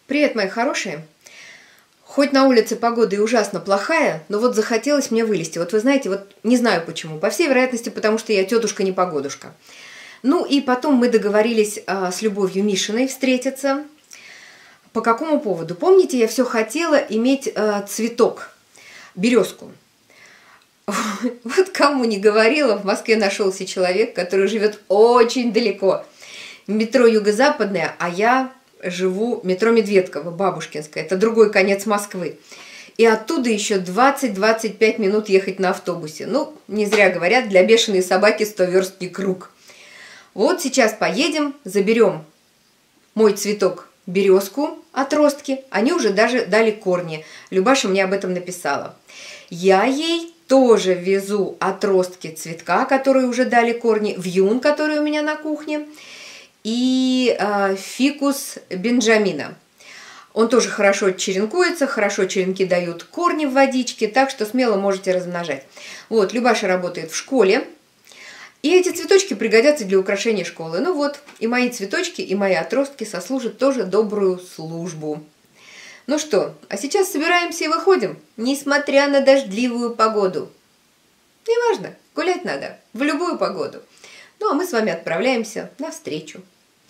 Привет, мои хорошие! Хоть на улице погода и ужасно плохая, но вот захотелось мне вылезти. Вот вы знаете, вот не знаю почему. По всей вероятности, потому что я тетушка-непогодушка. Ну и потом мы договорились с Любовью Мишиной встретиться. По какому поводу? Помните, я все хотела иметь цветок, березку. Вот кому не говорила, в Москве нашелся человек, который живет очень далеко. Метро Юго-Западное, а я живу метро Медведково, Бабушкинское. Это другой конец Москвы. И оттуда еще 20-25 минут ехать на автобусе. Ну, не зря говорят, для бешеной собаки 100 верст не круг. Вот сейчас поедем, заберем мой цветок, березку, отростки. Они уже даже дали корни. Любаша мне об этом написала. Я ей тоже везу отростки цветка, которые уже дали корни, вьюн, который у меня на кухне, и фикус Бенджамина. Он тоже хорошо черенкуется, хорошо черенки дают корни в водичке, так что смело можете размножать. Вот, Любаша работает в школе, и эти цветочки пригодятся для украшения школы. Ну вот, и мои цветочки, и мои отростки сослужат тоже добрую службу. Ну что, а сейчас собираемся и выходим, несмотря на дождливую погоду. Неважно, гулять надо в любую погоду. Ну, а мы с вами отправляемся навстречу.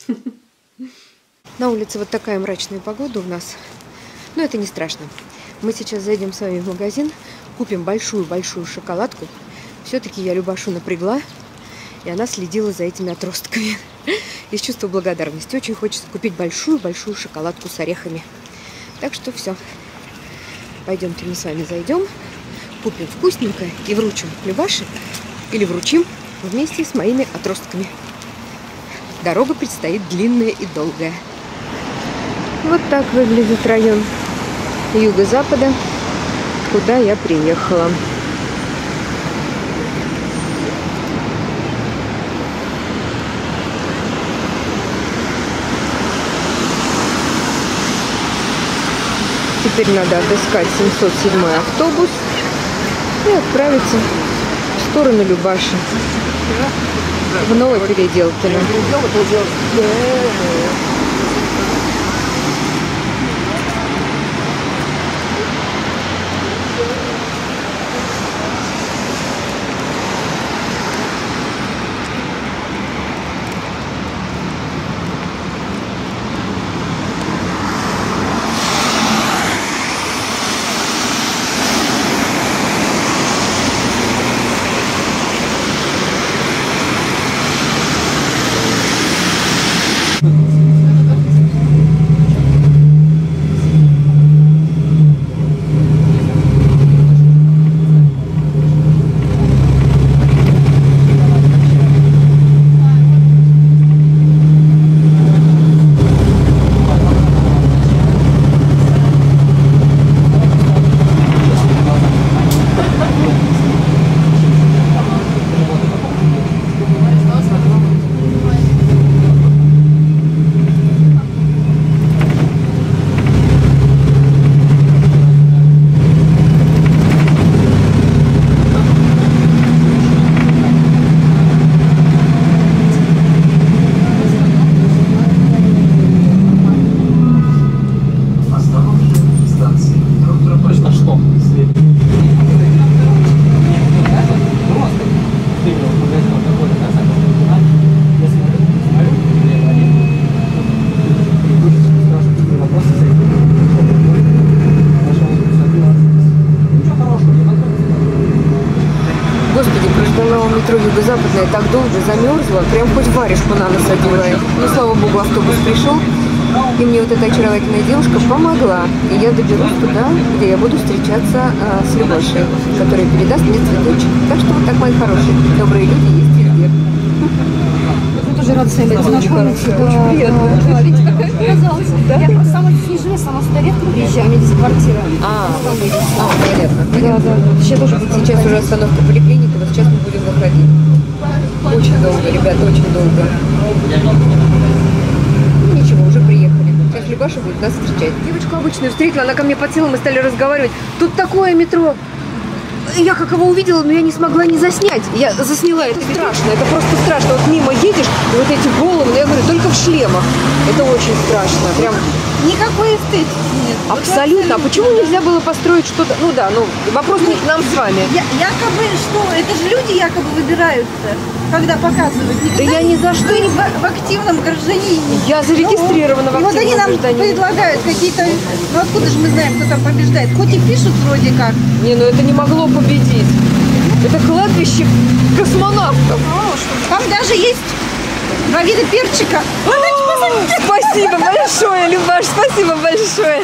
На улице вот такая мрачная погода у нас. Но это не страшно. Мы сейчас зайдем с вами в магазин, купим большую-большую шоколадку. Все-таки я Любашу напрягла, и она следила за этими отростками. Из чувства благодарности. Очень хочется купить большую-большую шоколадку с орехами. Так что все. Пойдемте мы с вами зайдем, купим вкусненькое и вручим Любаше или вручим вместе с моими отростками. Дорога предстоит длинная и долгая. Вот так выглядит район Юго-Запада, куда я приехала. Теперь надо отыскать 707 автобус и отправиться в сторону Любаши. В Новопеределкино. Метро Юго-Западное так долго замерзла, прям хоть варежку на нос одевай. Ну, слава богу, автобус пришел, и мне вот эта очаровательная девушка помогла. И я доберусь туда, где я буду встречаться с Любашей, которая передаст мне цветочек. Так что вот так, мои хорошие, добрые люди есть везде. Я тоже рада с вами познакомиться. Очень приятно. Видите, как оказалось. Я просто сама не живу, сама 100 лет приезжаю, у меня здесь квартира. Понятно. Да. Сейчас уже остановка поликлиники, вот сейчас мы будем выходить. Очень долго, ребята, очень долго. Ну, ничего, уже приехали. Сейчас Любаша будет нас встречать. Девочку обычную встретила, она ко мне подсела, мы стали разговаривать. Тут такое метро. Я как его увидела, но я не смогла не заснять. Я засняла, это страшно, это просто страшно. Вот мимо едешь, и вот эти головы, я говорю, только в шлемах. Это очень страшно, прям Никакой эстетики нет. Абсолютно. А почему нельзя было построить что-то? Ну да, ну вопрос не к нам с вами. Якобы что? Это же люди якобы выбираются, когда показывают. Да я ни за что не в активном гражданине. Я зарегистрирована в активном гражданине. И вот они нам предлагают какие-то... Ну откуда же мы знаем, кто там побеждает? Хоть и пишут вроде как. Не, ну это не могло победить. Это кладбище космонавтов. Там даже есть 2 вида перчика. Спасибо большое, Любаш, спасибо большое.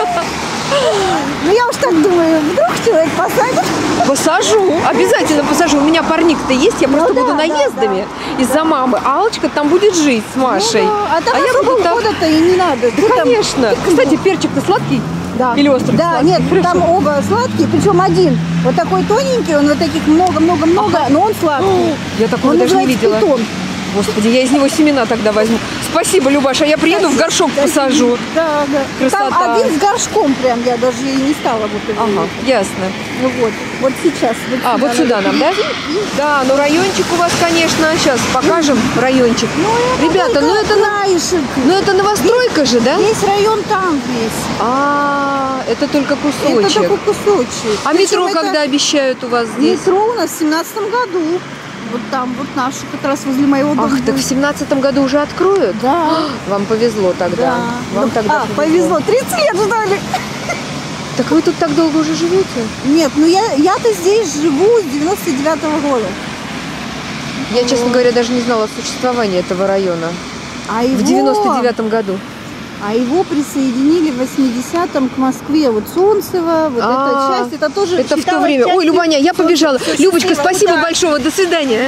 Ну я уж так думаю, вдруг человек посадит. Посажу, обязательно посажу. У меня парник-то есть, я просто буду наездами из-за мамы. А Аллочка там будет жить с Машей. А там особо ухода-то и не надо. Да, конечно. Кстати, перчик-то сладкий? Да. Или острый? Да, сладкий? нет, Хорошо. там оба сладкие, причем один вот такой тоненький, он вот таких много-много-много, но он сладкий. Я такого он даже не видела. Питон. Господи, я из него семена тогда возьму. Спасибо, Любаша, я приеду, в горшок посажу. Да, да. Красота. Там один с горшком прям, я даже и не стала вот его. Ага, ясно. Ну вот сейчас. Вот сюда нам, да? Да, ну райончик у вас, конечно, сейчас покажем райончик. Ну, ребята, это новостройка же, да? Весь район там весь. Это только кусочек. Это такой кусочек. А метро когда обещают у вас здесь? Метро у нас в 17-м году. Вот там, вот наши, как раз возле моего дома. Ах, так в 17-м году уже откроют? Да. Вам повезло тогда. Да. Вам тогда повезло. 30 лет ждали. Так вы тут так долго уже живете? Нет, ну я-то здесь живу с 99-го года. Я, честно говоря, даже не знала о существовании этого района. В 99-м году. А его присоединили в 80-м к Москве. Вот Солнцево, вот эта часть, это тоже... Это в то время. Ой, Любаня, я побежала. Любочка, спасибо большое. До свидания.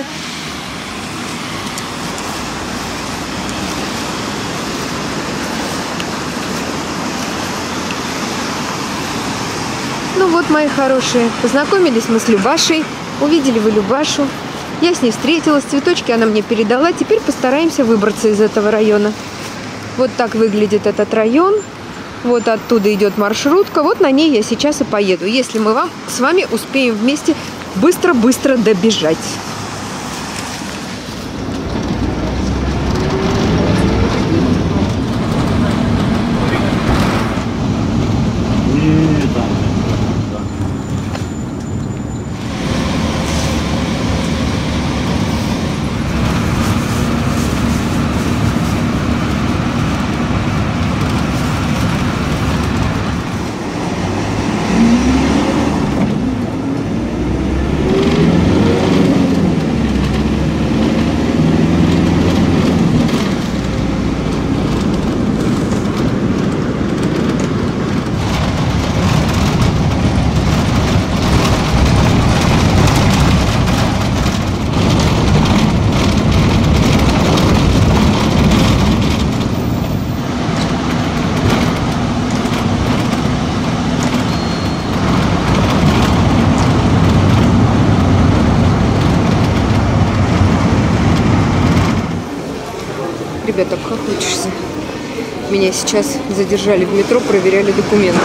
Ну вот, мои хорошие, познакомились мы с Любашей. Увидели вы Любашу. Я с ней встретилась, цветочки она мне передала. Теперь постараемся выбраться из этого района. Вот так выглядит этот район. Вот оттуда идет маршрутка. Вот на ней я сейчас и поеду. Если мы с вами успеем вместе быстро-быстро добежать. Ребята, как хочется. Меня сейчас задержали в метро, проверяли документы.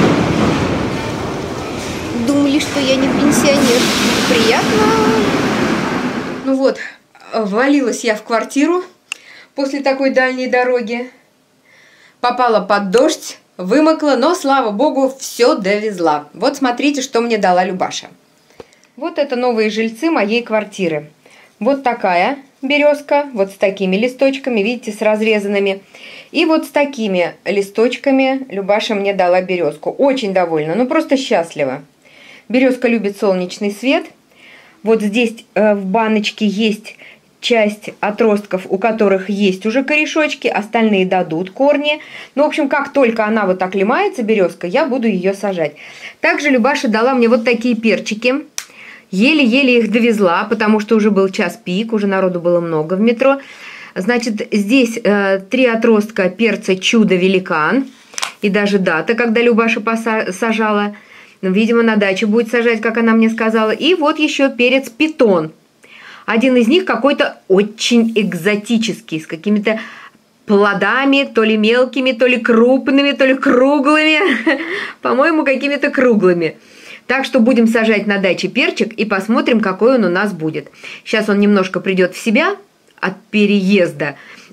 Думали, что я не пенсионер. Приятно. Ну вот, ввалилась я в квартиру после такой дальней дороги. Попала под дождь, вымокла, но, слава богу, все довезла. Вот смотрите, что мне дала Любаша. Вот это новые жильцы моей квартиры. Вот такая березка, вот с такими листочками, видите, с разрезанными. И вот с такими листочками Любаша мне дала березку. Очень довольна, ну просто счастлива. Березка любит солнечный свет. Вот здесь в баночке есть часть отростков, у которых есть уже корешочки, остальные дадут корни. Ну, в общем, как только она вот так ломается, березка, я буду ее сажать. Также Любаша дала мне вот такие перчики. Еле-еле их довезла, потому что уже был час пик, уже народу было много в метро. Значит, здесь 3 отростка перца «Чудо-великан». И даже дата, когда Любаша сажала. Видимо, на даче будет сажать, как она мне сказала. И вот еще перец «Питон». Один из них какой-то очень экзотический, с какими-то плодами, то ли мелкими, то ли крупными, то ли круглыми. По-моему, какими-то круглыми. Так что будем сажать на даче перчик и посмотрим, какой он у нас будет. Сейчас он немножко придет в себя от переезда.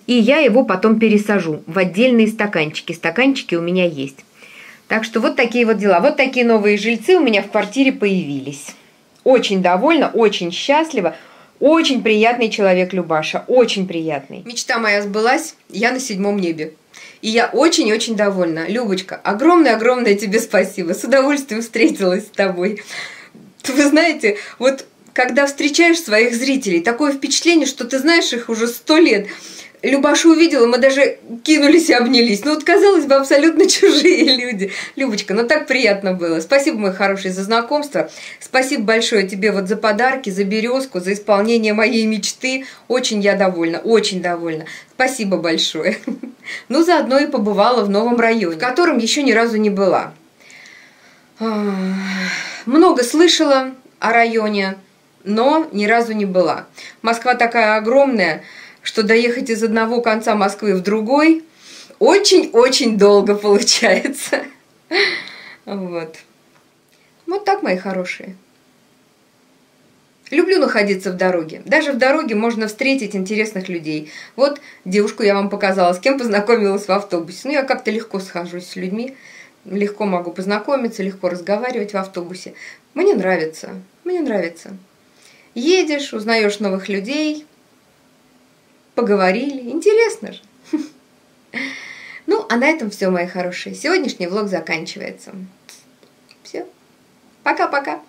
и я его потом пересажу в отдельные стаканчики. Стаканчики у меня есть. Так что вот такие вот дела. Вот такие новые жильцы у меня в квартире появились. Очень довольна, очень счастлива. Очень приятный человек Любаша, очень приятный. Мечта моя сбылась, я на 7-м небе. И я очень-очень довольна. Любочка, огромное-огромное тебе спасибо. С удовольствием встретилась с тобой. Вы знаете, вот когда встречаешь своих зрителей, такое впечатление, что ты знаешь их уже 100 лет. Любашу увидела, мы даже кинулись и обнялись. Ну вот, казалось бы, абсолютно чужие люди. Любочка, ну так приятно было. Спасибо, мой хороший, за знакомство. Спасибо большое тебе вот за подарки, за березку, за исполнение моей мечты. Очень я довольна, очень довольна. Спасибо большое. Ну, заодно и побывала в новом районе, в котором еще ни разу не была. Много слышала о районе, но ни разу не была. Москва такая огромная, что доехать из одного конца Москвы в другой очень-очень долго получается. Вот. Вот так, мои хорошие. Люблю находиться в дороге. Даже в дороге можно встретить интересных людей. Вот девушку я вам показала, с кем познакомилась в автобусе. Ну, я как-то легко схожусь с людьми, легко могу познакомиться, легко разговаривать в автобусе. Мне нравится, мне нравится. Едешь, узнаешь новых людей, поговорили. Интересно же. Ну, а на этом все, мои хорошие. Сегодняшний влог заканчивается. Все. Пока-пока.